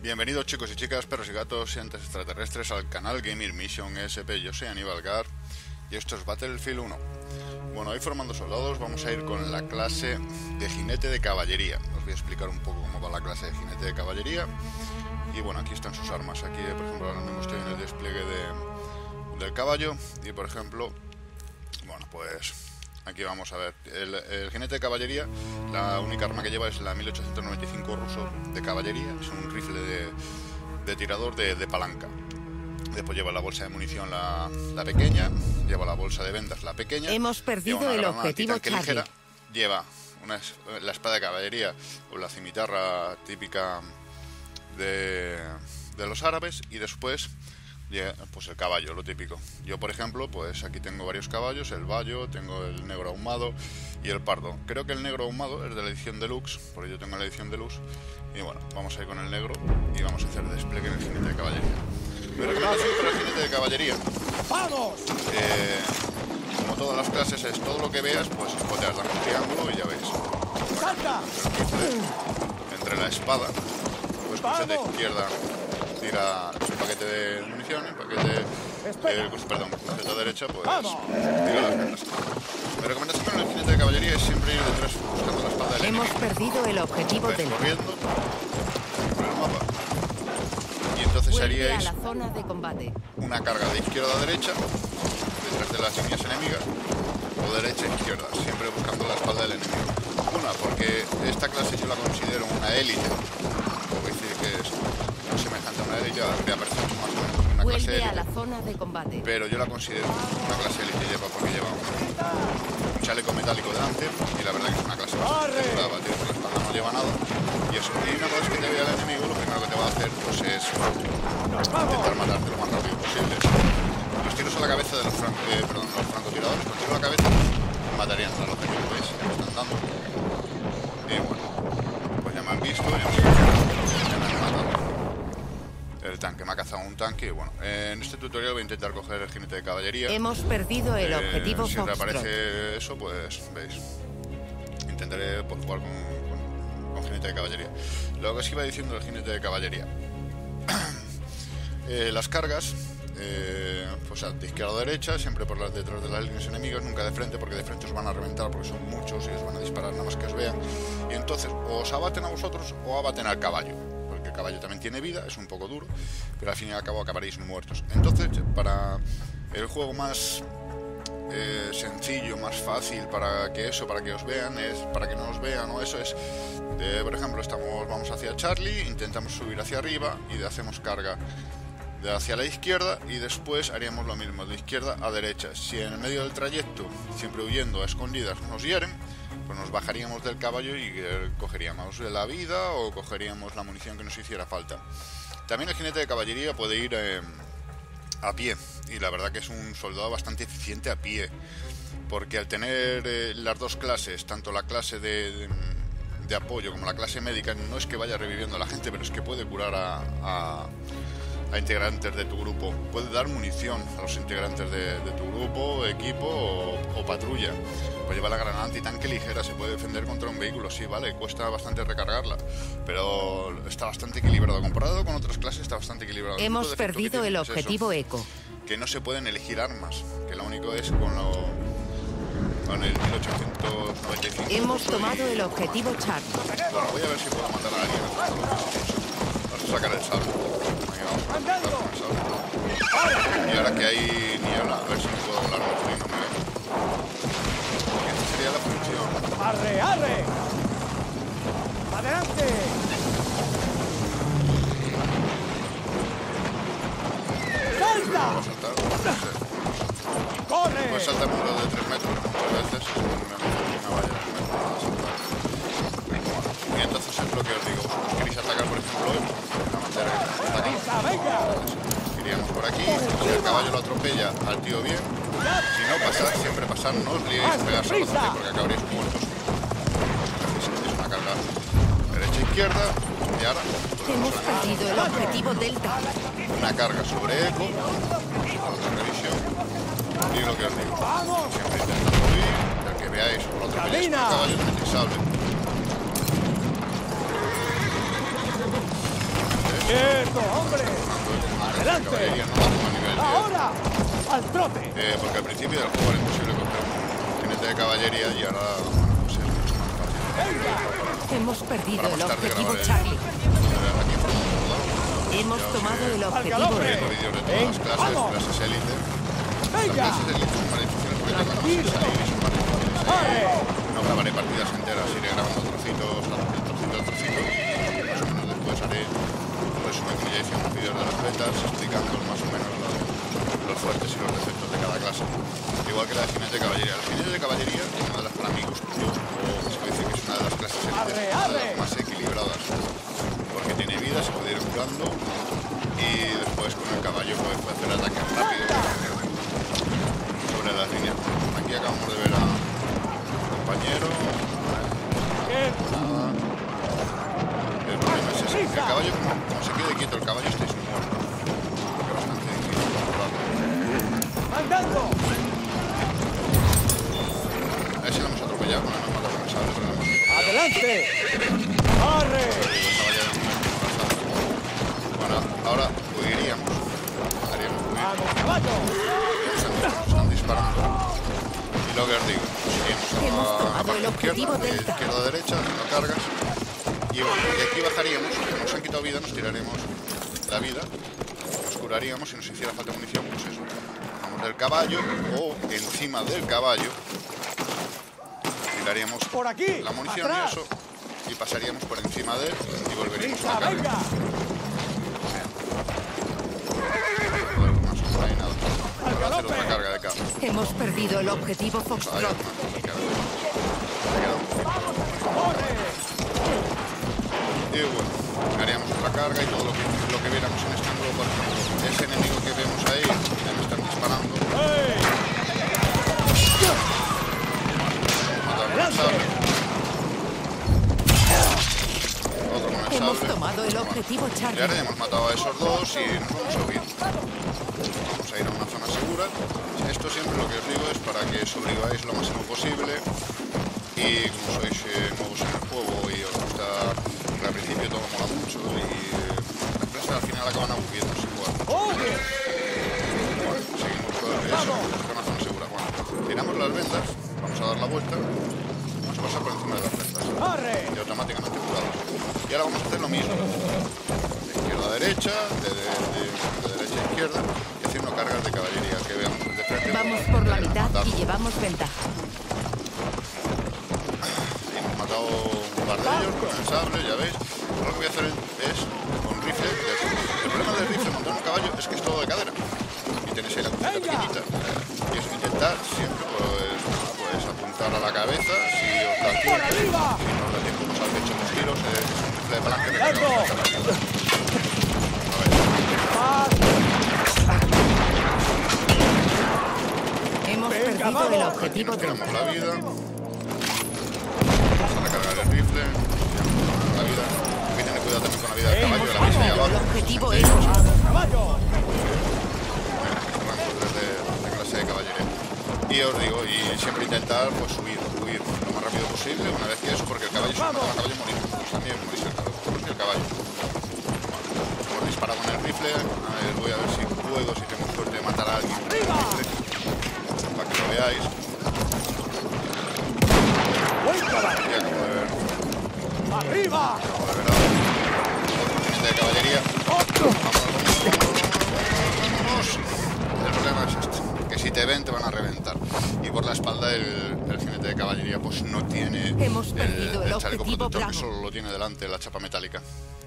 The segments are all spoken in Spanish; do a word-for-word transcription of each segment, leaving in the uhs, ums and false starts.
Bienvenidos chicos y chicas, perros y gatos y entes extraterrestres al canal Gamer Mission S P. Yo soy Aníbal Gar y esto es Battlefield uno. Bueno, hoy formando soldados vamos a ir con la clase de jinete de caballería. Os voy a explicar un poco cómo va la clase de jinete de caballería. Y bueno, aquí están sus armas. Aquí, por ejemplo, ahora mismo estoy en el despliegue de, del caballo. Y por ejemplo, bueno, pues aquí vamos a ver. El, el jinete de caballería, la única arma que lleva es la mil ochocientos noventa y cinco ruso de caballería. Es un rifle de, de tirador de, de palanca. Después lleva la bolsa de munición, la, la pequeña. Lleva la bolsa de vendas, la pequeña. Hemos perdido el objetivo Charlie. Ligera, lleva una, la espada de caballería o la cimitarra típica de, de los árabes. Y después, pues el caballo, lo típico. Yo, por ejemplo, pues aquí tengo varios caballos. El bayo, tengo el negro ahumado y el pardo. Creo que el negro ahumado es de la edición deluxe, porque yo tengo la edición deluxe. Y bueno, vamos a ir con el negro y vamos a hacer despliegue en el jinete de caballería. Mi recomendación para el jinete de caballería, ¡vamos! Eh, como todas las clases, es todo lo que veas, pues spoteas, dame un triángulo y ya ves. ¡Salta! Entre la espada, pues con seta izquierda tira un paquete de municiones, paquete, eh, perdón, con seta derecha, pues tira las vendas. Mi recomendación para el jinete de caballería es siempre ir detrás buscando la espalda del enemigo. Hemos perdido el objetivo pues, del... corriendo por el mapa. Y entonces haríais a la zona de combate. Una carga de izquierda a derecha, detrás de las líneas enemigas, o derecha a izquierda, siempre buscando la espalda del enemigo. Una, porque esta clase yo la considero una élite, puedo decir que es semejante a una élite, habría parecido más o menos una Vuelve clase élite, a la zona de combate. pero yo la considero una clase élite, lleva porque lleva un, un chaleco metálico delante, y la verdad que es una clase bastante dura, batir con la espalda no lleva nada, y eso, y una vez que te vea el enemigo, lo primero que te va a hacer pues es intentar matarte lo más rápido posible. Los tiros a la cabeza de los, fran eh, perdón, los francotiradores, con tiro a la cabeza, matarían a los enemigos, ¿veis? Ya me están dando. Y bueno, pues ya me han visto, ya me, ya me han matado. El tanque, me ha cazado un tanque y bueno, eh, en este tutorial voy a intentar coger el jinete de caballería. Hemos perdido el eh, objetivo Si Foxtrot. reaparece eso, pues veis. Intentaré pues, jugar con, con, con jinete de caballería. Lo que os iba diciendo del jinete de caballería. Eh, las cargas, eh, pues de izquierda a derecha, siempre por las detrás de las líneas enemigas, nunca de frente, porque de frente os van a reventar porque son muchos y os van a disparar nada más que os vean. Y entonces o os abaten a vosotros o abaten al caballo, porque el caballo también tiene vida, es un poco duro, pero al fin y al cabo acabaréis muertos. Entonces, para el juego más eh, sencillo, más fácil, para que eso, para que os vean, es para que no os vean, o eso es, eh, por ejemplo, estamos, vamos hacia Charlie, intentamos subir hacia arriba y hacemos carga de hacia la izquierda y después haríamos lo mismo, de izquierda a derecha. Si en el medio del trayecto, siempre huyendo a escondidas, nos hieren, pues nos bajaríamos del caballo y eh, cogeríamos la vida o cogeríamos la munición que nos hiciera falta. También el jinete de caballería puede ir eh, a pie, y la verdad que es un soldado bastante eficiente a pie, porque al tener eh, las dos clases, tanto la clase de, de, de apoyo como la clase médica, no es que vaya reviviendo a la gente, pero es que puede curar a... a a integrantes de tu grupo, puede dar munición a los integrantes de, de tu grupo, equipo o, o patrulla. Pues lleva la granada antitanque ligera, se puede defender contra un vehículo, sí, vale, cuesta bastante recargarla, pero está bastante equilibrado, comparado con otras clases está bastante equilibrado. Hemos el perdido el objetivo es eco. Que no se pueden elegir armas, que lo único es con lo con el mil ochocientos noventa y cinco. Hemos tomado el objetivo Charlie. Bueno, voy a ver si puedo matar a alguien. Vamos a sacar el sable. Y ahora que hay niebla, a ver si me puedo volar mucho y no me ve. Esta sería la función. ¡Arre, arre! ¡Adelante! ¡Salta! ¿Puedo saltar? No sé. ¡Corre! Puedes saltar muros de tres metros muchas veces. Es una, una valla de tres metros para saltar. Bueno, y entonces es lo que os digo. Si queréis atacar, por ejemplo, la bandera que está aquí. Iríamos por aquí, si el caballo lo atropella al tío bien, si no, pasad, siempre pasad, no os liéis a pegar solos porque acabaréis muertos. Es una carga derecha-izquierda y ahora hemos perdido el objetivo Delta. Una carga sobre eco, otra revisión y lo que os digo, siempre intentando huir, el que veáis o lo atropelléis con el caballo es sable. ¡Quieto, hombre! ¡Adelante! Caballería no bajo a nivel diez. ¡Ahora! ¡Al trote! Eh, porque al principio del juego era imposible coger un jinete de caballería y ahora, bueno, pues es mucho más fácil. ¡Venga! Hemos perdido Para el más tarde objetivo grabaré. Charlie. Aquí por un lado. Hemos Ya os tomado iré el ¡Al objetivo galope! B. viendo vídeos de todas las clases, ¡Vamos! clases élite. Las ¡Venga! clases élite son más difíciles porque tardan más en Tranquilo. salir y son más difíciles. ¡Arre! No grabaré partidas enteras, iré grabando trocitos, trocito a trocito. Más o menos después haré un resumen, como ya hice unos vídeos de las betas, explicando más o menos los, los fuertes y los defectos de cada clase. Igual que la de jinete de caballería. El jinete de caballería es una de las, para mí, gusto, o se puede decir que es una de las clases élites, Arre, una de arre. las más equilibradas. Porque tiene vida, se puede ir curando y después con el caballo pues, puede hacer ataques rápidos sobre las líneas. Aquí acabamos de ver a un compañero. ¿Qué? Nada. El problema es ese. El caballo, como, como se quede quieto el caballo, estáis muertos. Es bastante difícil controlarlo. ¡Andando! A ese lo hemos atropellado, no lo hemos matado con el sable, pero lo hemos atropellado. ¡Adelante! ¡Arre! Bueno, ahora huiríamos. Haríamos huir. ¡Vamos, caballo! Nos están disparando. Y lo que os digo, Hemos iríamos a la tomado parte el objetivo izquierda, de delta. izquierda a derecha, haciendo cargas. Y bueno, de aquí bajaríamos, como nos han quitado vida, nos tiraremos la vida, nos curaríamos y nos hiciera falta munición, pues eso. Bajamos del caballo o encima del caballo, tiraríamos ¡Por aquí! la munición ¡Atrás! y eso, y pasaríamos por encima de él y volveríamos a ¡Prisa, la carga. venga! Más o menos, nada. Para hacer otra carga de carga. Hemos perdido el objetivo Vale, Foxtrot. me queda un- ¡Corre! Y bueno, haríamos otra carga y todo lo que, lo que viéramos en este ángulo, por ejemplo, ese enemigo que vemos ahí, que me están disparando, ¡Ey! matar con el ¡Adelante! sable, otro con el Hemos sable. tomado el objetivo Y ahora Charlie. ya hemos matado a esos dos y nos vamos a huir. Vamos a ir a una zona segura. Esto siempre lo que os digo es para que sobreviváis lo máximo posible. Y como sois eh, nuevos en el juego y os gusta, porque al principio todo mola mucho y eh, las clases al final acaban aburriéndose igual. ¡Oye! Bueno, seguimos con eso, con una zona segura. Bueno, tiramos las vendas, vamos a dar la vuelta, vamos a pasar por encima de las vendas. ¡Arre! Y automáticamente curados. Y ahora vamos a hacer lo mismo. De izquierda a derecha, de, de, de, de derecha a izquierda, y haciendo cargas de caballería que veamos de frente. Vamos por la mitad Matarlo. y llevamos ventaja. Hemos matado un par de ellos con el sable, ya veis. Ahora lo que voy a hacer es con rifle. El problema del rifle montar un caballo es que es todo de cadera. Y tenéis ahí la cosita Venga. pequeñita. Y es intentar siempre pues, pues apuntar a la cabeza. Si os da tiempo, ¡Por arriba! si no os da tiempo, pues al pecho los tiros. Es un rifle de palanca que ¡Largo! carga bastante rápido. A ver. ¡Más! Hemos Venga, perdido vamos. el Aquí objetivo nos tiramos delta. la vida. Vamos a recargar el rifle. Tiramos la vida. Hay que tener cuidado también con la vida del caballo. Hemos La veis ahí perdido el abajo. objetivo Sí, E. ¡Vamos, caballo! rango tres de, de clase de caballería. Y os digo, y siempre intentar pues subir, huir lo más rápido posible. Una vez que eso, porque el caballo, si no mata al caballo, morimos. Pues también morís el caballo. El caballo. Bueno, hemos disparado con el rifle. A ver, voy a ver si puedo, si tengo suerte de matar a alguien con el rifle. Para que lo veáis. ¡Buen caballo! Y acabo de ver. ¡Arriba! Acabo de ver a otro jinete de caballería. ¡Otro! Vámonos. El problema es este, que si te ven te van a reventar. Y por la espalda el, el jinete de caballería pues no tiene Hemos perdido el chaleco objetivo protector, que Bravo. solo lo tiene delante, la chapa metálica.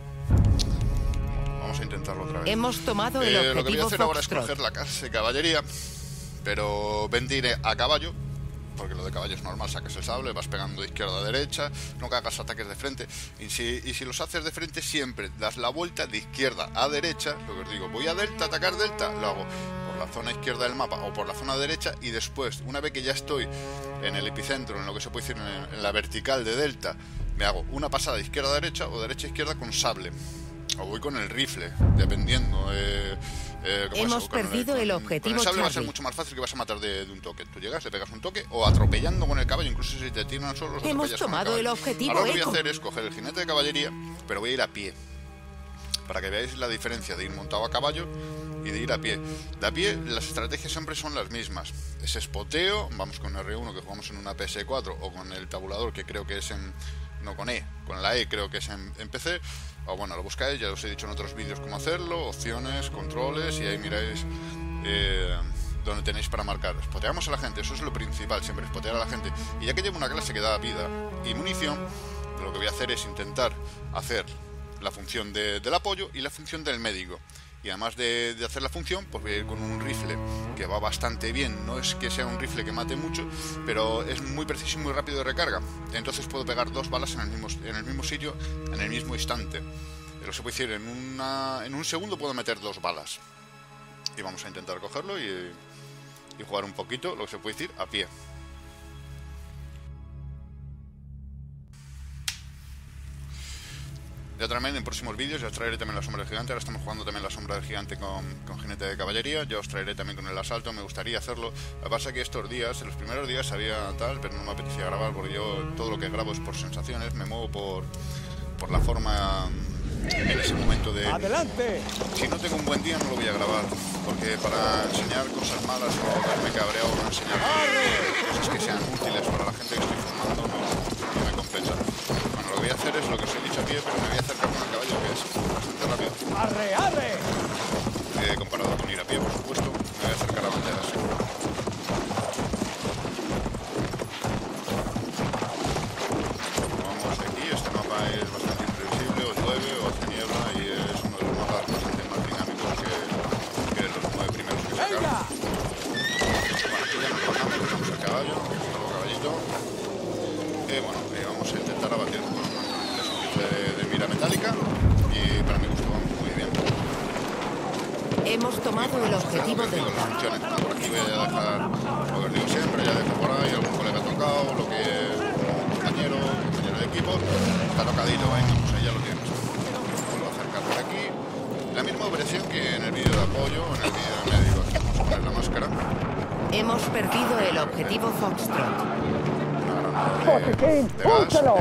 Vamos a intentarlo otra vez. Hemos tomado el Eh, lo que voy a objetivo hacer ahora es Foxtrot. coger la clase de caballería, pero vendir a caballo, porque lo de caballo es normal, sacas el sable, vas pegando de izquierda a derecha, nunca hagas ataques de frente, y si, y si los haces de frente siempre das la vuelta de izquierda a derecha, lo que os digo, voy a delta, atacar delta, lo hago por la zona izquierda del mapa o por la zona derecha, y después, una vez que ya estoy en el epicentro, en lo que se puede decir en, en la vertical de delta, me hago una pasada de izquierda a derecha o derecha a izquierda con sable. O voy con el rifle, dependiendo. Eh, eh, ¿cómo Hemos es? Con perdido el con- objetivo Con el sable va a ser Charlie. mucho más fácil, que vas a matar de, de un toque. Tú llegas, le pegas un toque, o atropellando con el caballo, incluso si te tiran al suelo, los Hemos atropellas con tomado caballo. el objetivo Ahora lo que voy a Eco. hacer es coger el jinete de caballería, pero voy a ir a pie. para que veáis la diferencia de ir montado a caballo y de ir a pie. De a pie las estrategias siempre son las mismas. Es spoteo, vamos con R uno que jugamos en una P S cuatro, o con el tabulador que creo que es en... no con E, con la E creo que es en, en P C. O bueno, lo buscáis, ya os he dicho en otros vídeos cómo hacerlo, opciones, controles, y ahí miráis eh, donde tenéis para marcar. Spoteamos a la gente, eso es lo principal, siempre spotear a la gente. Y ya que llevo una clase que da vida y munición, lo que voy a hacer es intentar hacer la función de, del apoyo y la función del médico. Y además de, de hacer la función, pues voy a ir con un rifle que va bastante bien. No es que sea un rifle que mate mucho, pero es muy preciso y muy rápido de recarga. Entonces puedo pegar dos balas en el mismo, en el mismo sitio, en el mismo instante. Lo se puede decir, en, una, en un segundo puedo meter dos balas. Y vamos a intentar cogerlo y, y jugar un poquito, lo que se puede decir, a pie. Ya también en próximos vídeos ya os traeré también la sombra del gigante. Ahora estamos jugando también la sombra del gigante con, con jinete de caballería. Ya os traeré también con el asalto, me gustaría hacerlo. Lo que pasa es que estos días, en los primeros días sabía tal, pero no me apetecía grabar porque yo todo lo que grabo es por sensaciones, me muevo por, por la forma en ese momento de... ¡Adelante! Si no tengo un buen día no lo voy a grabar, porque para enseñar cosas malas o verme cabreado o enseñar cosas que sean útiles para la gente que estoy formando no, no me compensa. Bueno, lo que voy a hacer es lo que os he dicho a pie, pero me voy a acercar con el caballo, que es bastante rápido. ¡Arre, arre! Eh, comparado con ir a pie, por supuesto, me voy a acercar a banderas. Vamos aquí, este mapa es bastante imprevisible, o llueve o hace niebla y es uno de los mapas bastante más dinámicos que, que los nueve primeros que sacaron. ¡Venga! Bueno, aquí ya nos bajamos, dejamos el caballo, el caballito. Eh, bueno, eh, vamos a intentar abatir con un de, de mira metálica y para mi gusto vamos muy bien. Hemos tomado el objetivo de de... las funciones. Por aquí voy a dejar lo que os digo siempre, ya dejo por ahí algún colega tocado, lo que un compañero, compañero de equipo, está tocadito, venga, pues ahí ya lo tienes. Vuelvo a acercar por aquí. La misma operación que en el vídeo de apoyo, en el vídeo de médico, aquí vamos a poner la máscara. Hemos perdido el objetivo Foxtrot. ¡Botiquín, úsalo!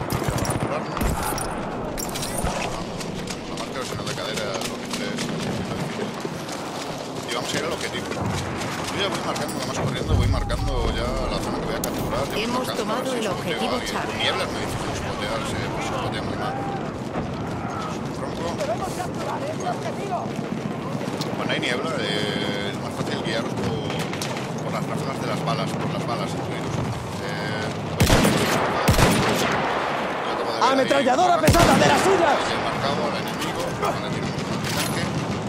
Y vamos a ir al objetivo. Yo ya voy marcando, además corriendo, voy marcando ya la zona que voy a capturar. Hemos tomado el objetivo Charlie. Nieblas me dicen spotear, se pues, spotea muy mal. Tronco. ¡Debemos capturar ese objetivo! Cuando hay niebla eh, es más fácil guiaros por, por las ráfagas de las balas, por las balas incluidos. ¡Ametralladora pesada de las suyas! He marcado al enemigo, ahora tiramos con el tanque.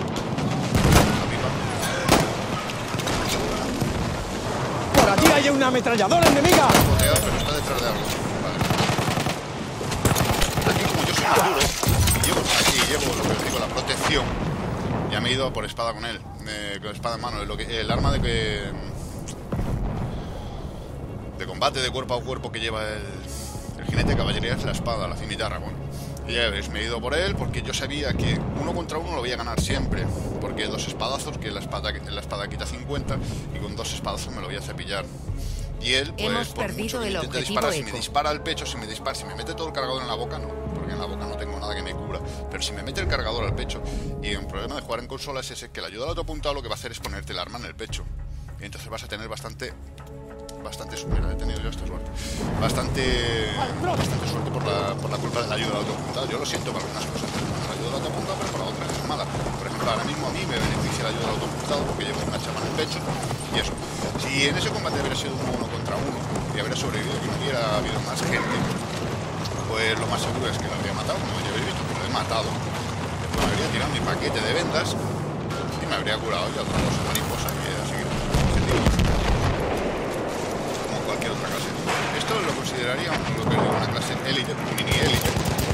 ¡Por aquí hay una ametralladora enemiga! Boteado, pero está detrás de algo. Vale. Aquí como yo soy más duro y llevo, aquí llevo lo que os digo, la protección. Ya me he ido por espada con él, eh, con espada en mano. Lo que, el arma de que de combate de cuerpo a cuerpo que lleva el El jinete de caballería es la espada, la cimitarra, bueno. Y ya veis, me he ido por él porque yo sabía que uno contra uno lo voy a ganar siempre. Porque dos espadazos, que la espada, la espada quita cincuenta, y con dos espadazos me lo voy a cepillar. Y él, pues, Hemos por mucho que el intente objetivo disparar, si eco. me dispara al pecho, si me dispara, si me mete todo el cargador en la boca, no. Porque en la boca no tengo nada que me cubra. Pero si me mete el cargador al pecho, y un problema de jugar en consolas es ese, que la ayuda al autoapuntado lo que va a hacer es ponerte el arma en el pecho. Y entonces vas a tener bastante... bastante suerte, he tenido yo esta suerte bastante bastante suerte por la, por la culpa de la ayuda del autopuntado. Yo lo siento para algunas cosas, la ayuda del autopuntado, pero para otras es mala. Por ejemplo, ahora mismo a mí me beneficia la ayuda del autopuntado porque llevo una chapa en el pecho y eso. Si en ese combate hubiera sido uno, uno contra uno y hubiera sobrevivido, que no hubiera habido más gente, pues lo más seguro es que lo habría matado, como ya habéis visto, que lo he matado. Después me habría tirado mi paquete de vendas y me habría curado ya otra cosa mariposa y a seguir cualquier otra clase. Esto lo consideraría lo que es una clase élite, mini élite.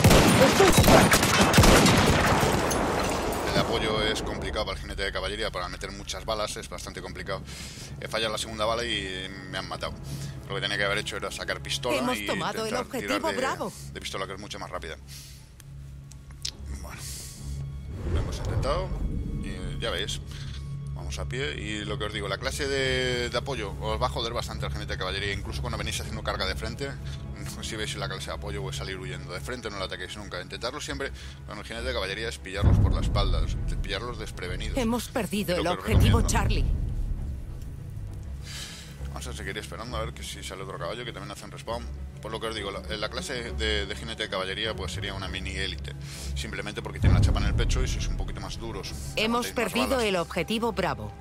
El apoyo es complicado para el jinete de caballería, para meter muchas balas es bastante complicado. He fallado la segunda bala y me han matado. Lo que tenía que haber hecho era sacar pistola. Hemos y tomado el intentar objetivo tirar de, Bravo. de pistola, que es mucho más rápida. Bueno, lo hemos intentado y ya veis. A pie, y lo que os digo, la clase de, de apoyo os va a joder bastante al jinete de caballería, incluso cuando venís haciendo carga de frente si veis la clase de apoyo, pues salir huyendo. De frente no le ataquéis nunca. Intentarlo siempre con el jinete de caballería es pillarlos por la espalda, pillarlos desprevenidos. Hemos perdido Lo el que os objetivo recomiendo. Charlie. Vamos a seguir esperando a ver que si sale otro caballo que también hacen respawn. Por lo que os digo, la, la clase de, de jinete de caballería pues sería una mini élite. Simplemente porque tiene una chapa en el pecho y sois un poquito más duros. Hemos Aguantáis más perdido balas. el objetivo Bravo.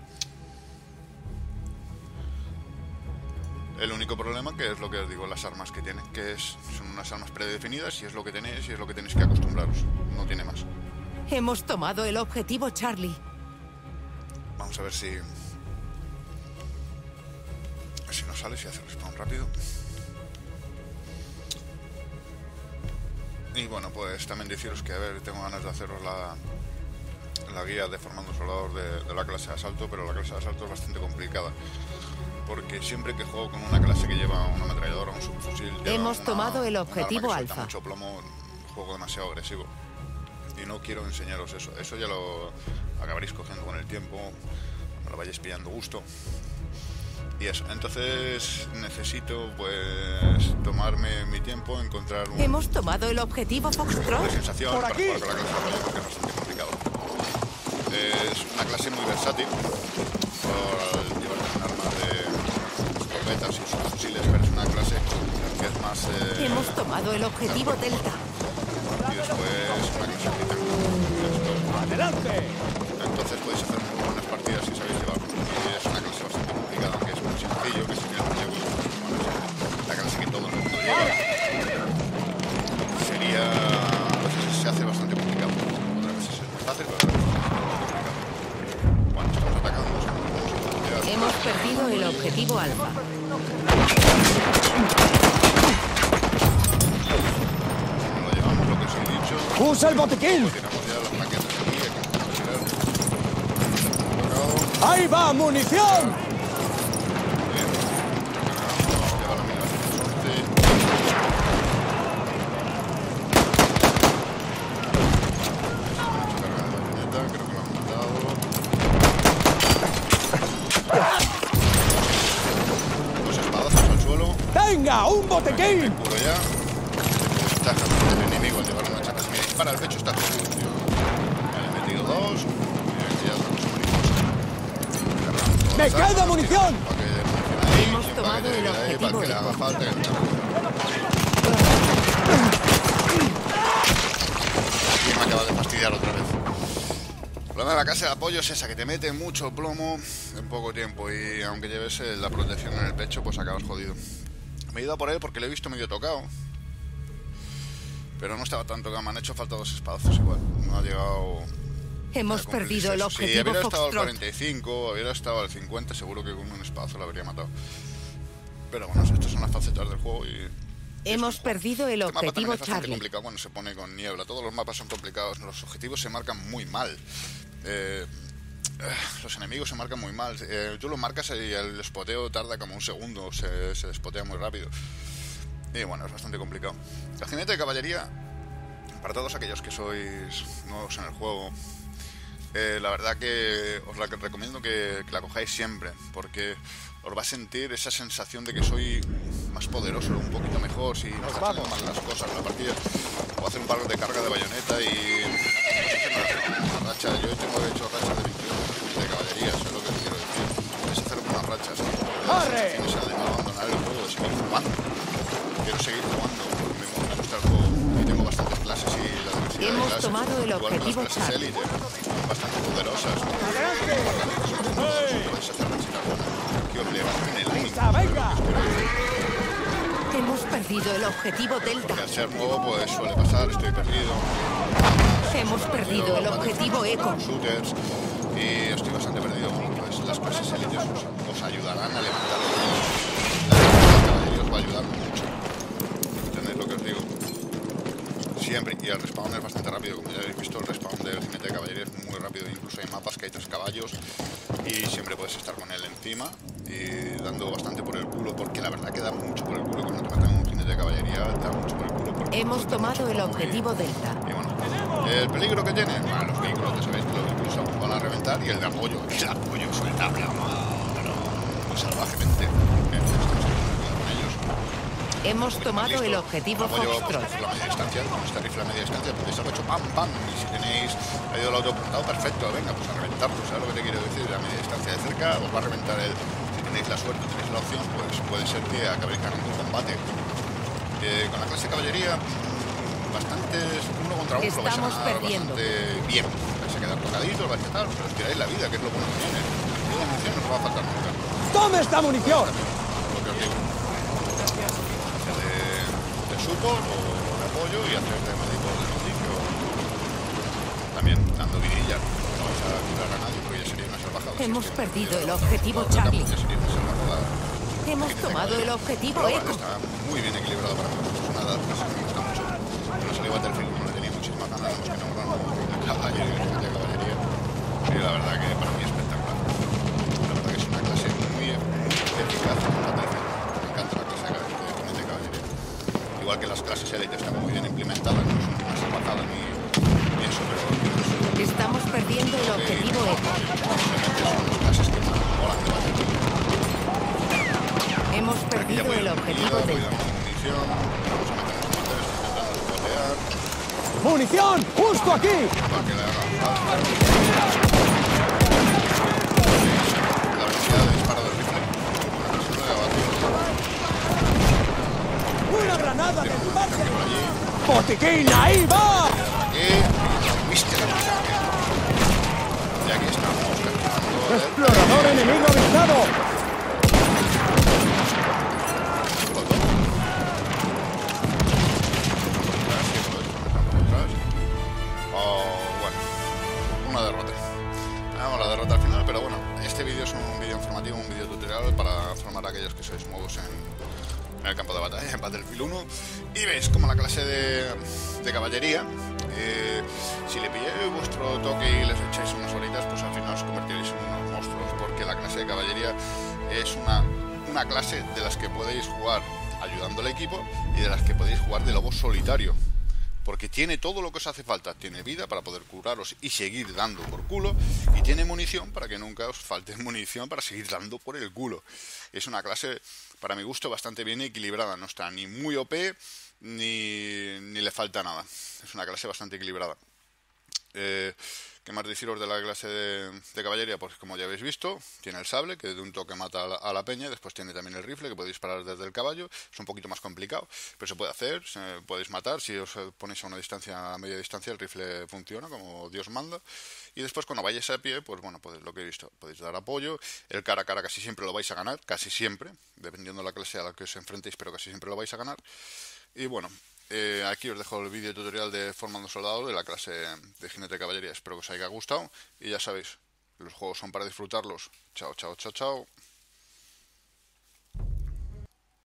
El único problema que es lo que os digo, las armas que tiene, que es, son unas armas predefinidas y es lo que tenéis y es lo que tenéis que acostumbraros. No tiene más. Hemos tomado el objetivo Charlie. Vamos a ver si... Si nos sale, si hace respawn rápido. Y bueno, pues también deciros que, a ver, tengo ganas de haceros la, la guía de formando soldados de, de la clase de asalto, pero la clase de asalto es bastante complicada. Porque siempre que juego con una clase que lleva una ametralladora, un subfusil... lleva Hemos una- tomado el un arma que objetivo suelta alfa. mucho plomo, juego demasiado agresivo. Y no quiero enseñaros eso. Eso ya lo acabaréis cogiendo con el tiempo, cuando lo vayáis pillando gusto. Y eso, entonces necesito pues tomarme mi tiempo, encontrar un, Hemos tomado el objetivo de Foxtrot. sensación Por para aquí. jugar con la clase de apoyo porque es bastante complicado. Es una clase muy versátil por llevar un arma de escopetas y subfusiles, pero es una clase que es más... eh, Hemos tomado el objetivo Delta. y después una clase militar. ¡Adelante! Entonces podéis hacer muy buenas partidas si sabéis llevarlo. Y es una clase bastante complicada, aunque es muy sencillo, que si que lo llevo, bueno, la clase que todo el mundo lleva. Sería... A veces se hace bastante complicado. Otras veces es muy fácil, pero otras veces es bastante complicado. Bueno, estamos atacando, o sea, no podemos llegar. Hemos perdido el objetivo Alfa. No lo llevamos, lo que os he dicho. ¡Usa el botiquín! Tiramos ya las plaquetas aquí, hay que empezar a tirar. Tocado. ¡Ahí va, munición! Bien. Lleva la mira hacia el sorte. Mucha carga de bayoneta, creo que lo han matado. Dos espadazos al suelo. ¡Venga, un Me botiquín! curo ya. Desventaja del enemigo al llevar una chapa. Si me dispara al pecho está seguro, tío. Vale, he metido dos. Y aquí ya otra cosa mariposa. ¡Me queda munición! Para que dé munición ahí, Hemos y tomado para que el llegue ahí, para objetivo que le haga Eco. falta. Que no. Y me acaba de fastidiar otra vez. El problema de la casa de apoyo es esa, que te mete mucho plomo en poco tiempo y aunque lleves eh, la protección en el pecho, pues acabas jodido. Me he ido a por él porque lo he visto medio tocado, pero no estaba tan tocado, me han hecho falta dos espadazos igual. No ha llegado... Hemos a cumplir perdido el eso. Si objetivo hubiera estado al Foxtrot. cuarenta y cinco, hubiera estado al cincuenta, seguro que con un espadazo lo habría matado. Pero bueno, estas son las facetas del juego y... Hemos perdido el Este mapa también objetivo es bastante Charlie. complicado cuando se pone con niebla. Todos los mapas son complicados. Los objetivos se marcan muy mal. Eh, eh, los enemigos se marcan muy mal. Eh, tú lo marcas y el spoteo tarda como un segundo. Se, se despotea muy rápido. Y bueno, es bastante complicado. El jinete de caballería, para todos aquellos que sois nuevos en el juego, eh, la verdad que os la recomiendo que, que la cojáis siempre, porque os va a sentir esa sensación de que soy más poderoso, un poquito mejor, si no están saliendo mal las cosas en la partida. O hacer un par de carga de bayoneta y... No sé, una racha, yo tengo hecho rachas de veintiuno de caballería, eso es lo que os quiero decir. Es hacer unas rachas. ¡Corre! De no abandonar el juego, de seguir jugando. Quiero seguir jugando, porque me me gusta el juego y tengo bastantes clases y la diversidad de Hemos clases. tomado el Igual que objetivo las clases Charlie. élite, son bastante poderosas. ¡Adelante! Puedes hacer rachitas buenas. Que obligación en el aire. ¡Lista, venga! Hemos perdido el objetivo Delta. Que al ser nuevo pues suele pasar, estoy perdido. Hemos perdido el objetivo Eco. Shooters y estoy bastante perdido. Pues las clases élites os, os ayudarán a levantar el nivel. La caballería os va a ayudar mucho. ¿Entendéis lo que os digo? Siempre, y el respawn es bastante rápido. Como ya habéis visto, el respawn del jinete de caballería es muy rápido. Incluso hay mapas que hay tres caballos y siempre puedes estar con él encima y dando bastante por el culo, porque la verdad que da mucho por el culo. Cuando te matan un jinete de caballería, da mucho por el culo. porque Hemos suelta tomado mucho el plomo y- objetivo Delta. y bueno, el peligro que tiene, bueno, los vehículos, ya sabéis que los vehículos van a reventar, y el de apoyo, el apoyo suelta plomo, pero muy salvajemente. Entonces, tenemos que tener cuidado con ellos. Hemos tomado listo. el objetivo Apoyo, pues, Foxtrot. por la media distancia, con este rifle a media distancia, podéis haber hecho pam, pam. Y si tenéis ahí el autopuntado, perfecto, venga, pues a reventarlo. ¿Sabes lo que te quiero decir? A media distancia de cerca os va a reventar el. Si tenéis la suerte, tenéis la opción, pues puede ser que acabéis ganando un combate. Eh, con la clase de caballería, bastante uno contra uno, lo vais a Estamos ganar perdiendo. bastante bien. Vais a quedar tocaditos, vais a tal, pero os tiráis la vida, que es lo bueno que tiene. Y la munición no os va a faltar nunca. ¡Tome esta munición! Lo que os digo. Hacer de, de support o de apoyo y hacer de médico de noticio. También dando vidilla. No vais a curar a nadie porque ya sería una salvajada. Hemos Si es que perdido no, el objetivo la otra Charlie. ya sería una salvajada. Hemos tomado el objetivo Pero bueno, Echo. está muy bien equilibrado para mí. Es una edad que me gusta mucho. Cuando salió Battlefield uno le tenía muchísimas ganas, además que nombraron de caballería y de caballería. Y la verdad que para mí es espectacular. La verdad que es una clase muy, muy eficaz en Battlefield. Me encanta la clase de jinete de caballería. Igual que las clases Elite están muy bien implementadas, no son una salvajada ni, ni eso, pero Estamos perdiendo el objetivo Echo. simplemente son las clases que más molan de Battlefield. Hemos Aquí ya perdido voy el dando objetivo comida, voy Delta. dando munición, vamos a meternos en motores, intentando desbloquear ¡Munición! ¡Justo aquí! para que le haga falta. La velocidad de disparo del rifle, una persona de abajo, ¡Una granada de base! por allí, ¡Botiquín, ahí va! aquí, Mister y aquí estamos capturando el ¡Explorador enemigo avistado! Una derrota. Vamos, la derrota al final, pero bueno, este vídeo es un vídeo informativo, un vídeo tutorial para formar a aquellos que sois nuevos en, en el campo de batalla, en Battlefield uno. Y veis como la clase de, de caballería, eh, si le pilláis vuestro toque y les echáis unas horitas, pues al final os convertiréis en unos monstruos, porque la clase de caballería es una, una clase de las que podéis jugar ayudando al equipo y de las que podéis jugar de lobo solitario. Porque tiene todo lo que os hace falta. Tiene vida para poder curaros y seguir dando por culo. Y tiene munición para que nunca os falte munición para seguir dando por el culo. Es una clase, para mi gusto, bastante bien equilibrada. No está ni muy O P, ni, ni le falta nada. Es una clase bastante equilibrada. Eh, ¿Qué más deciros de la clase de, de caballería? Pues como ya habéis visto, tiene el sable, que de un toque mata a la, a la peña. Después tiene también el rifle, que puede disparar desde el caballo. Es un poquito más complicado, pero se puede hacer, se, podéis matar. Si os ponéis a una distancia, a media distancia, el rifle funciona como Dios manda. Y después cuando vayáis a pie, pues bueno, pues lo que he visto, podéis dar apoyo. El cara a cara casi siempre lo vais a ganar, casi siempre, dependiendo de la clase a la que os enfrentéis, pero casi siempre lo vais a ganar. Y bueno, Eh, aquí os dejo el vídeo tutorial de Formando Soldado de la clase de jinete de caballería. Espero que os haya gustado y ya sabéis, los juegos son para disfrutarlos. Chao, chao, chao, chao.